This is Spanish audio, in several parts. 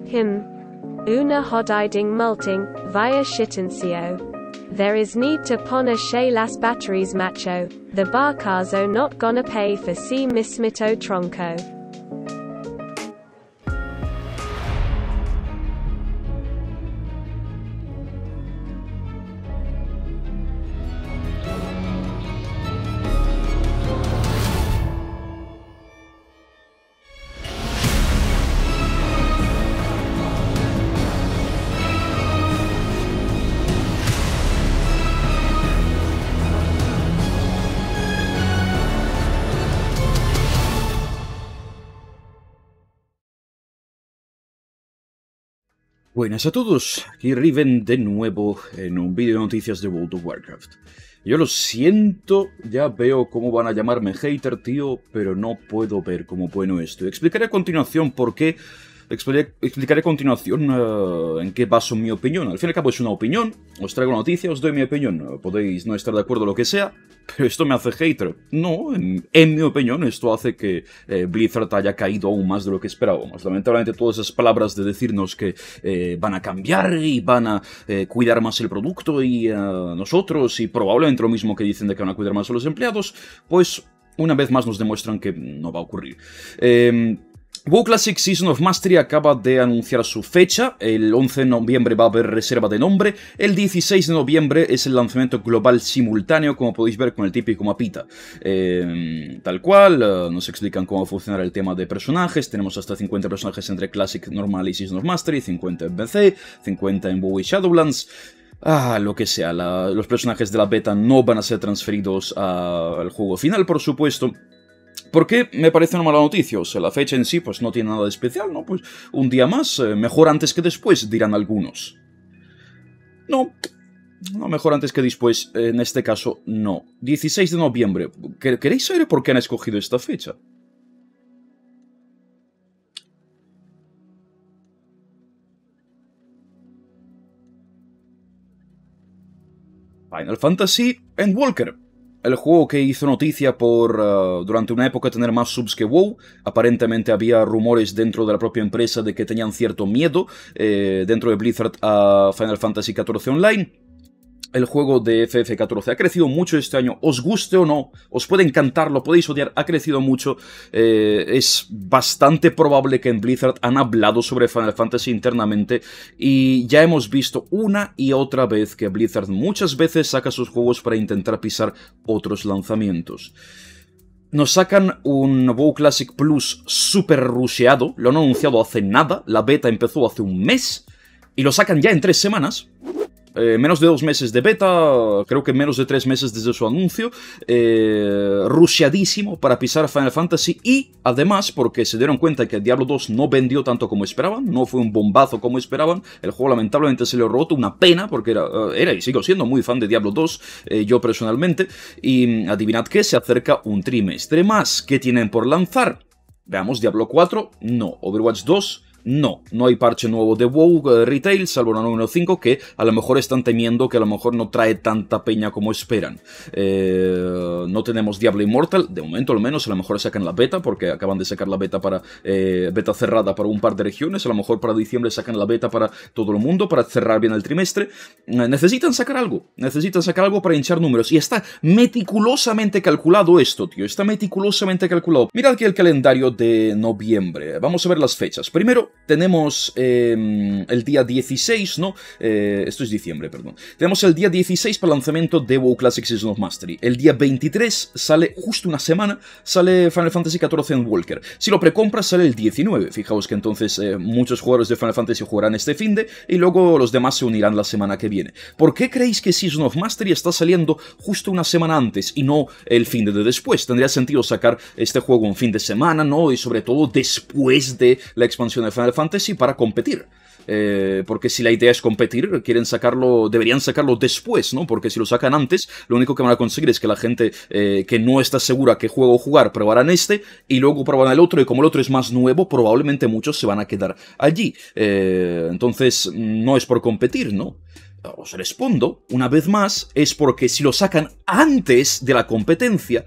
Una hodiding multing, via shitancio. There is need to pona she las batteries macho, the barcazo not gonna pay for si mismito tronco. Buenas a todos, aquí Riven de nuevo en un vídeo de noticias de World of Warcraft. Yo lo siento, ya veo cómo van a llamarme hater, tío, pero no puedo ver cómo bueno esto. Explicaré a continuación por qué, explicaré a continuación en qué baso mi opinión. Al fin y al cabo es una opinión, os traigo una noticia, os doy mi opinión. Podéis no estar de acuerdo o lo que sea, pero esto me hace hater. No, en mi opinión esto hace que Blizzard haya caído aún más de lo que esperábamos. Lamentablemente todas esas palabras de decirnos que van a cambiar y van a cuidar más el producto y nosotros, y probablemente lo mismo que dicen de que van a cuidar más a los empleados, pues una vez más nos demuestran que no va a ocurrir. WoW Classic Season of Mastery acaba de anunciar su fecha. El 11 de noviembre va a haber reserva de nombre. El 16 de noviembre es el lanzamiento global simultáneo, como podéis ver con el típico mapita. Tal cual, nos explican cómo va a funcionar el tema de personajes. Tenemos hasta 50 personajes entre Classic, Normal y Season of Mastery, 50 en BC, 50 en WoW y Shadowlands. Lo que sea, los personajes de la beta no van a ser transferidos al juego final, por supuesto. ¿Por qué me parece una mala noticia? O sea, la fecha en sí pues no tiene nada de especial, ¿no? Pues un día más, mejor antes que después, dirán algunos. No, mejor antes que después, en este caso, no. 16 de noviembre. ¿Queréis saber por qué han escogido esta fecha? Final Fantasy Endwalker. El juego que hizo noticia por durante una época tener más subs que WoW. Aparentemente había rumores dentro de la propia empresa de que tenían cierto miedo dentro de Blizzard a Final Fantasy XIV Online. El juego de FF14 ha crecido mucho este año, os guste o no, os puede encantar, lo podéis odiar, ha crecido mucho. Es bastante probable que en Blizzard han hablado sobre Final Fantasy internamente y ya hemos visto una y otra vez que Blizzard muchas veces saca sus juegos para intentar pisar otros lanzamientos. Nos sacan un WoW Classic Plus super rusheado, lo han anunciado hace nada, la beta empezó hace un mes y lo sacan ya en 3 semanas. Menos de 2 meses de beta, creo que menos de 3 meses desde su anuncio, rusheadísimo para pisar Final Fantasy y además porque se dieron cuenta que Diablo 2 no vendió tanto como esperaban, no fue un bombazo como esperaban, el juego lamentablemente se le roto, una pena porque era y sigo siendo muy fan de Diablo 2, yo personalmente, y adivinad qué, se acerca un trimestre más. ¿Qué tienen por lanzar? Veamos, Diablo 4, no, Overwatch 2, no hay parche nuevo de WoW Retail, salvo la 9.5, que a lo mejor están temiendo que a lo mejor no trae tanta peña como esperan. No tenemos Diablo Immortal, de momento al menos, a lo mejor sacan la beta, porque acaban de sacar la beta para beta cerrada para un par de regiones, a lo mejor para diciembre sacan la beta para todo el mundo, para cerrar bien el trimestre. Necesitan sacar algo para hinchar números, y está meticulosamente calculado esto, tío, está meticulosamente calculado. Mirad aquí el calendario de noviembre, vamos a ver las fechas. Primero, tenemos el día 16, ¿no? Esto es diciembre, perdón. Tenemos el día 16 para el lanzamiento de WoW Classic Season of Mastery. El día 23 sale, justo una semana, sale Final Fantasy XIV Endwalker. Si lo precompras sale el 19. Fijaos que entonces muchos jugadores de Final Fantasy jugarán este finde y luego los demás se unirán la semana que viene. ¿Por qué creéis que Season of Mastery está saliendo justo una semana antes y no el finde de después? Tendría sentido sacar este juego un fin de semana, ¿no? Y sobre todo después de la expansión de Final Fantasy para competir. Porque si la idea es competir, deberían sacarlo después, ¿no? Porque si lo sacan antes, lo único que van a conseguir es que la gente que no está segura qué juego jugar, probarán este, y luego probarán el otro, y como el otro es más nuevo, probablemente muchos se van a quedar allí. Entonces, no es por competir, ¿no? Os respondo, una vez más, es porque si lo sacan antes de la competencia,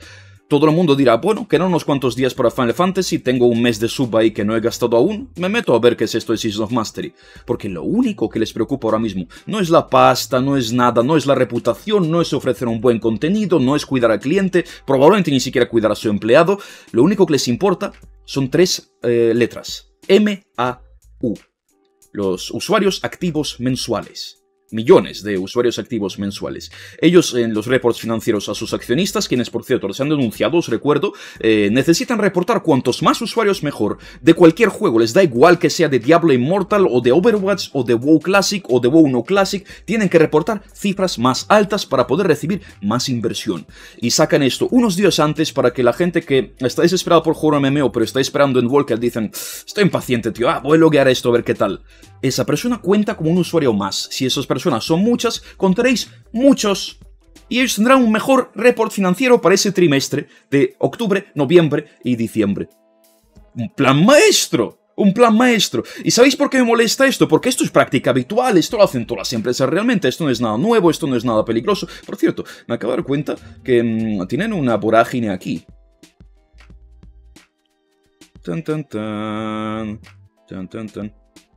todo el mundo dirá, bueno, quedan unos cuantos días para Final Fantasy, tengo un mes de sub ahí que no he gastado aún, me meto a ver qué es esto de Season of Mastery. Porque lo único que les preocupa ahora mismo no es la pasta, no es nada, no es la reputación, no es ofrecer un buen contenido, no es cuidar al cliente, probablemente ni siquiera cuidar a su empleado. Lo único que les importa son 3 letras. MAU. Los usuarios activos mensuales. Millones de usuarios activos mensuales. Ellos en los reports financieros a sus accionistas, quienes por cierto les han denunciado, os recuerdo, necesitan reportar cuantos más usuarios mejor de cualquier juego. Les da igual que sea de Diablo Immortal o de Overwatch o de WoW Classic o de WoW No Classic. Tienen que reportar cifras más altas para poder recibir más inversión. Y sacan esto unos días antes para que la gente que está desesperada por jugar un MMO pero está esperando en Walker dicen, estoy impaciente tío, voy a loguear esto a ver qué tal. Esa persona cuenta como un usuario más. Si esas personas son muchas, contaréis muchos. Y ellos tendrán un mejor report financiero para ese trimestre de octubre, noviembre y diciembre. ¡Un plan maestro! ¡Un plan maestro! ¿Y sabéis por qué me molesta esto? Porque esto es práctica habitual, esto lo hacen todas las empresas realmente, esto no es nada nuevo, esto no es nada peligroso. Por cierto, me acabo de dar cuenta que tienen una vorágine aquí. Tan tan tan. Tan tan tan.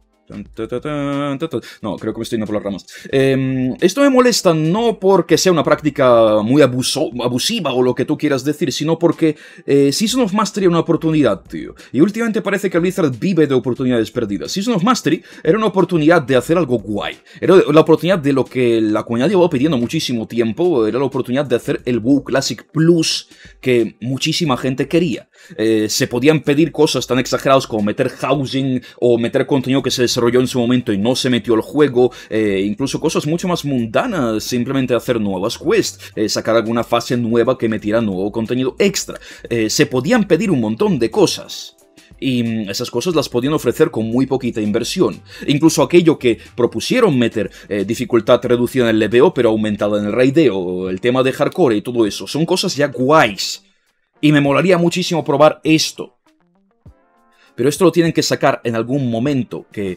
No, creo que me estoy yendo por las ramas. Esto me molesta no porque sea una práctica muy abusiva o lo que tú quieras decir, sino porque Season of Mastery era una oportunidad, tío. Y últimamente parece que Blizzard vive de oportunidades perdidas. Season of Mastery era una oportunidad de hacer algo guay. Era la oportunidad de lo que la comunidad llevaba pidiendo muchísimo tiempo. Era la oportunidad de hacer el WoW Classic Plus que muchísima gente quería. Se podían pedir cosas tan exageradas como meter housing o meter contenido que se desarrolló en su momento y no se metió al juego, incluso cosas mucho más mundanas, simplemente hacer nuevas quests, sacar alguna fase nueva que metiera nuevo contenido extra. Se podían pedir un montón de cosas. Y esas cosas las podían ofrecer con muy poquita inversión. Incluso aquello que propusieron meter, dificultad reducida en el leveo pero aumentada en el raideo, el tema de hardcore y todo eso, son cosas ya guays. Y me molaría muchísimo probar esto. Pero esto lo tienen que sacar en algún momento que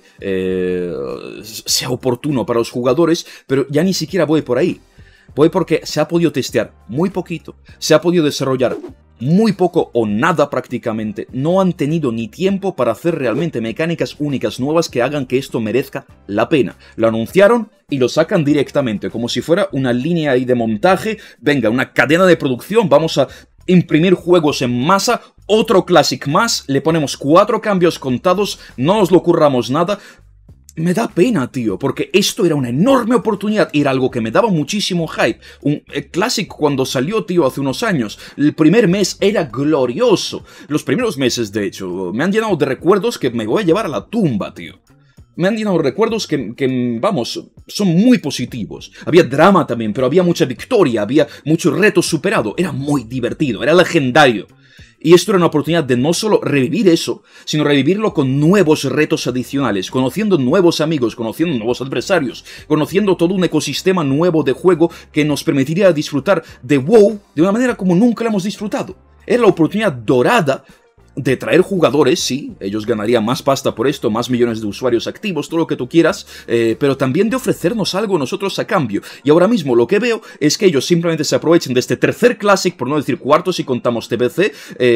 sea oportuno para los jugadores, pero ya ni siquiera voy por ahí. Voy porque se ha podido testear muy poquito, se ha podido desarrollar muy poco o nada prácticamente. No han tenido ni tiempo para hacer realmente mecánicas únicas nuevas que hagan que esto merezca la pena. Lo anunciaron y lo sacan directamente, como si fuera una línea ahí de montaje. Venga, una cadena de producción, vamos a imprimir juegos en masa, otro Classic más, le ponemos 4 cambios contados, no nos lo curramos nada. Me da pena, tío, porque esto era una enorme oportunidad, era algo que me daba muchísimo hype. Un Classic cuando salió, tío, hace unos años, el primer mes era glorioso. Los primeros meses, de hecho, me han llenado de recuerdos que me voy a llevar a la tumba, tío. Me han llenado recuerdos que, vamos, son muy positivos. Había drama también, pero había mucha victoria, había muchos retos superados. Era muy divertido, era legendario. Y esto era una oportunidad de no solo revivir eso, sino revivirlo con nuevos retos adicionales, conociendo nuevos amigos, conociendo nuevos adversarios, conociendo todo un ecosistema nuevo de juego que nos permitiría disfrutar de WoW de una manera como nunca lo hemos disfrutado. Era la oportunidad dorada de traer jugadores, sí, ellos ganarían más pasta por esto, más millones de usuarios activos, todo lo que tú quieras, pero también de ofrecernos algo nosotros a cambio. Y ahora mismo lo que veo es que ellos simplemente se aprovechen de este tercer Classic, por no decir cuarto si contamos TBC,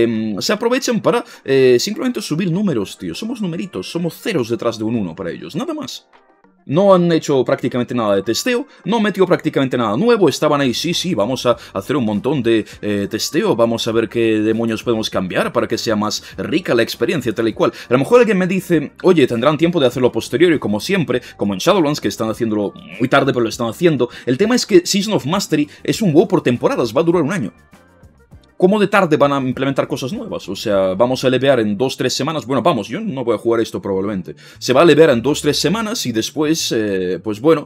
se aprovechan para simplemente subir números, tío. Somos numeritos, somos ceros detrás de un 1 para ellos, nada más. No han hecho prácticamente nada de testeo, no metió prácticamente nada nuevo, estaban ahí, sí, vamos a hacer un montón de testeo, vamos a ver qué demonios podemos cambiar para que sea más rica la experiencia, tal y cual. A lo mejor alguien me dice, oye, tendrán tiempo de hacerlo posterior y como siempre, como en Shadowlands, que están haciéndolo muy tarde pero lo están haciendo. El tema es que Season of Mastery es un WoW por temporadas, va a durar un año. ¿Cómo de tarde van a implementar cosas nuevas? O sea, vamos a levear en 2-3 semanas. Bueno, vamos, yo no voy a jugar esto probablemente. Se va a levear en 2-3 semanas y después, pues bueno,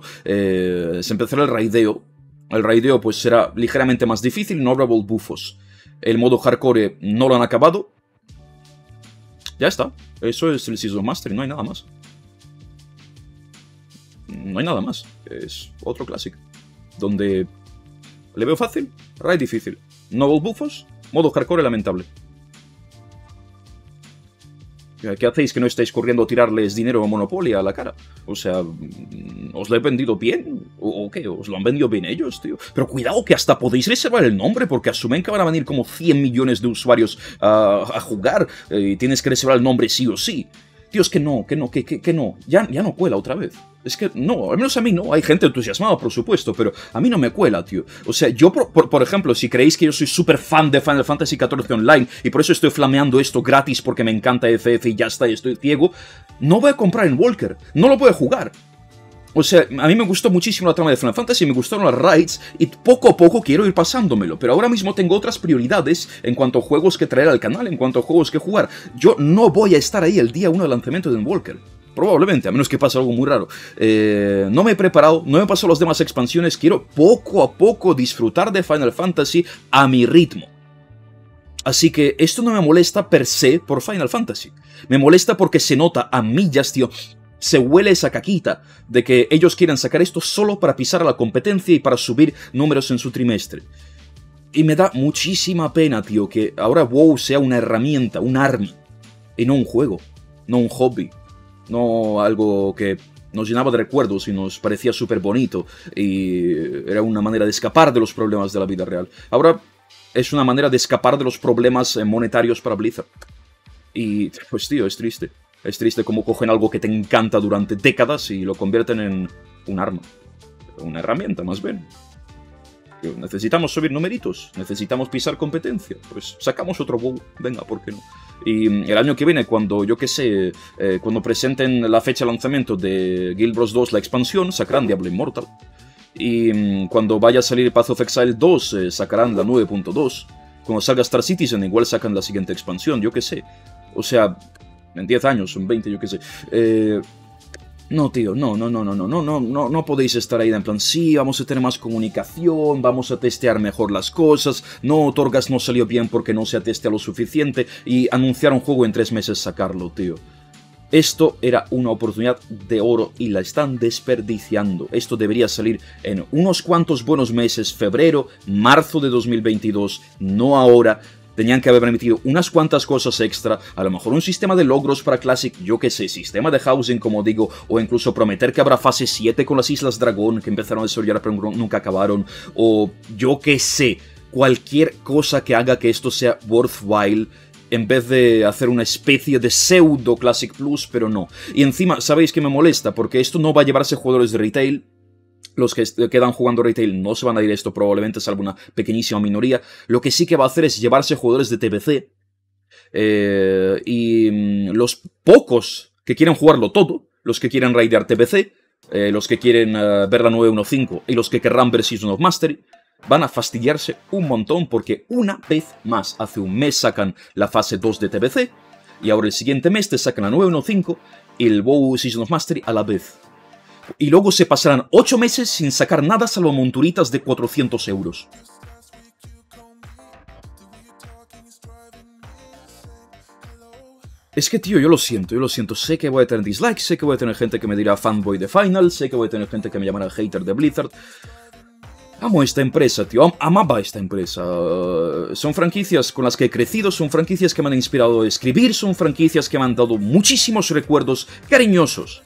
se empezará el raideo. El raideo pues será ligeramente más difícil, no habrá bufos. El modo hardcore no lo han acabado. Ya está. Eso es el Season of Mastery, no hay nada más. No hay nada más. Es otro Classic. Donde leveo fácil, raid difícil. No bufos, modo hardcore lamentable. ¿Qué hacéis que no estáis corriendo a tirarles dinero a Monopoly a la cara? O sea, ¿os lo he vendido bien? ¿O qué? ¿Os lo han vendido bien ellos, tío? Pero cuidado que hasta podéis reservar el nombre porque asumen que van a venir como 100 millones de usuarios a jugar y tienes que reservar el nombre sí o sí. Tío, es que no. Ya no cuela otra vez. Es que no, al menos a mí no. Hay gente entusiasmada, por supuesto, pero a mí no me cuela, tío. O sea, yo, por ejemplo, si creéis que yo soy súper fan de Final Fantasy XIV Online y por eso estoy flameando esto gratis porque me encanta FF y ya está, y estoy ciego, no voy a comprar en Walker. No lo voy a jugar. O sea, a mí me gustó muchísimo la trama de Final Fantasy, me gustaron las raids y poco a poco quiero ir pasándomelo, pero ahora mismo tengo otras prioridades en cuanto a juegos que traer al canal, en cuanto a juegos que jugar. Yo no voy a estar ahí el día 1 del lanzamiento de Walker. Probablemente, a menos que pase algo muy raro. No me he preparado, no me he pasado las demás expansiones, quiero poco a poco disfrutar de Final Fantasy a mi ritmo. Así que esto no me molesta per se por Final Fantasy. Me molesta porque se nota a millas, tío. Se huele esa caquita de que ellos quieren sacar esto solo para pisar a la competencia y para subir números en su trimestre. Y me da muchísima pena, tío, que ahora WoW sea una herramienta, un arma, y no un juego, no un hobby, no algo que nos llenaba de recuerdos y nos parecía súper bonito y era una manera de escapar de los problemas de la vida real. Ahora es una manera de escapar de los problemas monetarios para Blizzard. Y pues tío, es triste. Es triste cómo cogen algo que te encanta durante décadas y lo convierten en un arma. Una herramienta, más bien. Necesitamos subir numeritos, necesitamos pisar competencia. Pues sacamos otro WoW, venga, ¿por qué no? Y el año que viene, cuando, yo qué sé, cuando presenten la fecha de lanzamiento de Guild Bros 2, la expansión, sacarán Diablo Immortal. Y cuando vaya a salir Path of Exile 2, sacarán la 9.2. Cuando salga Star Citizen, igual sacan la siguiente expansión, yo qué sé. O sea, en 10 años, en 20, yo qué sé. No, tío, no podéis estar ahí en plan, sí, vamos a tener más comunicación, vamos a testear mejor las cosas, no, Torgas no salió bien porque no se atestea lo suficiente y anunciar un juego en 3 meses sacarlo, tío. Esto era una oportunidad de oro y la están desperdiciando. Esto debería salir en unos cuantos buenos meses, febrero, marzo de 2022, no ahora. Tenían que haber permitido unas cuantas cosas extra, a lo mejor un sistema de logros para Classic, yo que sé, sistema de housing, como digo, o incluso prometer que habrá fase 7 con las Islas Dragón, que empezaron a desarrollar pero nunca acabaron, o yo que sé, cualquier cosa que haga que esto sea worthwhile, en vez de hacer una especie de pseudo Classic Plus, pero no. Y encima, ¿sabéis qué me molesta? Porque esto no va a llevarse jugadores de retail. Los que quedan jugando retail no se van a ir a esto, probablemente salvo una pequeñísima minoría. Lo que sí que va a hacer es llevarse jugadores de TBC. Y los pocos que quieren jugarlo todo, los que quieren raidear TBC, los que quieren ver la 9.1.5 y los que querrán ver Season of Mastery, van a fastidiarse un montón porque una vez más, hace un mes sacan la fase 2 de TBC y ahora el siguiente mes te sacan la 9.1.5 y el WoW Season of Mastery a la vez. Y luego se pasarán 8 meses sin sacar nada salvo monturitas de 400 euros. Es que, tío, yo lo siento. Sé que voy a tener dislikes, sé que voy a tener gente que me dirá fanboy de Final, sé que voy a tener gente que me llamará hater de Blizzard. Amo esta empresa, tío, amaba esta empresa. Son franquicias con las que he crecido, son franquicias que me han inspirado a escribir, son franquicias que me han dado muchísimos recuerdos cariñosos.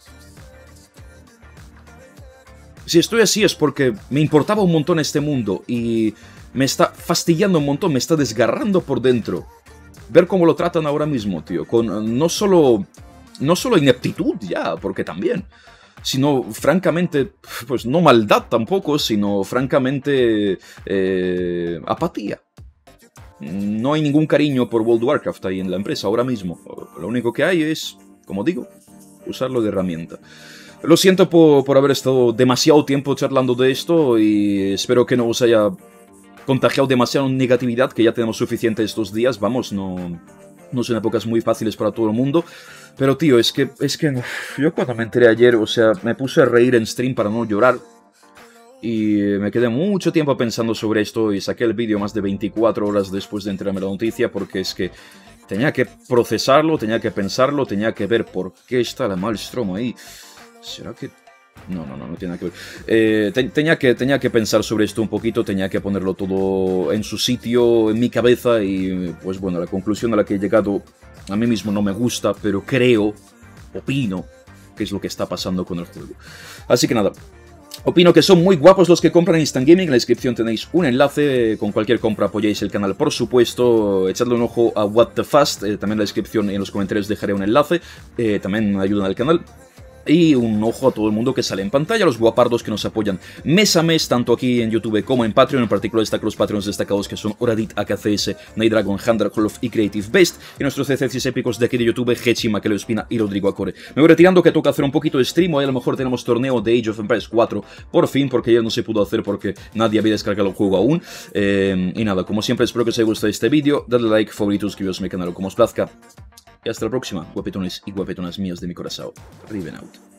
Si estoy así es porque me importaba un montón este mundo y me está fastidiando un montón, me está desgarrando por dentro. Ver cómo lo tratan ahora mismo, tío, con no solo ineptitud ya, porque también, sino francamente, pues no maldad tampoco, sino francamente apatía. No hay ningún cariño por World of Warcraft ahí en la empresa ahora mismo. Lo único que hay es, como digo, usarlo de herramienta. Lo siento por haber estado demasiado tiempo charlando de esto y espero que no os haya contagiado demasiado negatividad, que ya tenemos suficiente estos días. Vamos, no son épocas muy fáciles para todo el mundo. Pero tío, es que yo cuando me enteré ayer, o sea, me puse a reír en stream para no llorar. Y me quedé mucho tiempo pensando sobre esto y saqué el vídeo más de 24 horas después de enterarme la noticia porque es que tenía que procesarlo, tenía que pensarlo, tenía que ver por qué está la Maelstrom ahí. ¿Será que...? No tiene nada que ver. Tenía que pensar sobre esto un poquito, tenía que ponerlo todo en su sitio, en mi cabeza y pues bueno, la conclusión a la que he llegado a mí mismo no me gusta, pero creo, opino, que es lo que está pasando con el juego. Así que nada. Opino que son muy guapos los que compran en Instant Gaming. En la descripción tenéis un enlace. Con cualquier compra apoyáis el canal, por supuesto. Echadle un ojo a What the Fast. También en la descripción y en los comentarios dejaré un enlace. También ayudan al canal. Y un ojo a todo el mundo que sale en pantalla, los guapardos que nos apoyan mes a mes, tanto aquí en YouTube como en Patreon. En particular destaco los Patreons destacados que son Oradit, AKCS, Nightdragon, Handra, Colof y Creative Best. Y nuestros CCCs épicos de aquí de YouTube, Hechi, Maqueleo Espina y Rodrigo Acore. Me voy retirando, que toca hacer un poquito de stream. Hoy a lo mejor tenemos torneo de Age of Empires 4 por fin, porque ya no se pudo hacer porque nadie había descargado el juego aún. Y nada, como siempre espero que os haya gustado este vídeo. Dadle like, favorito, suscribiros a mi canal como os plazca. Y hasta la próxima, guapetones y guapetonas mías de mi corazón. Riven out.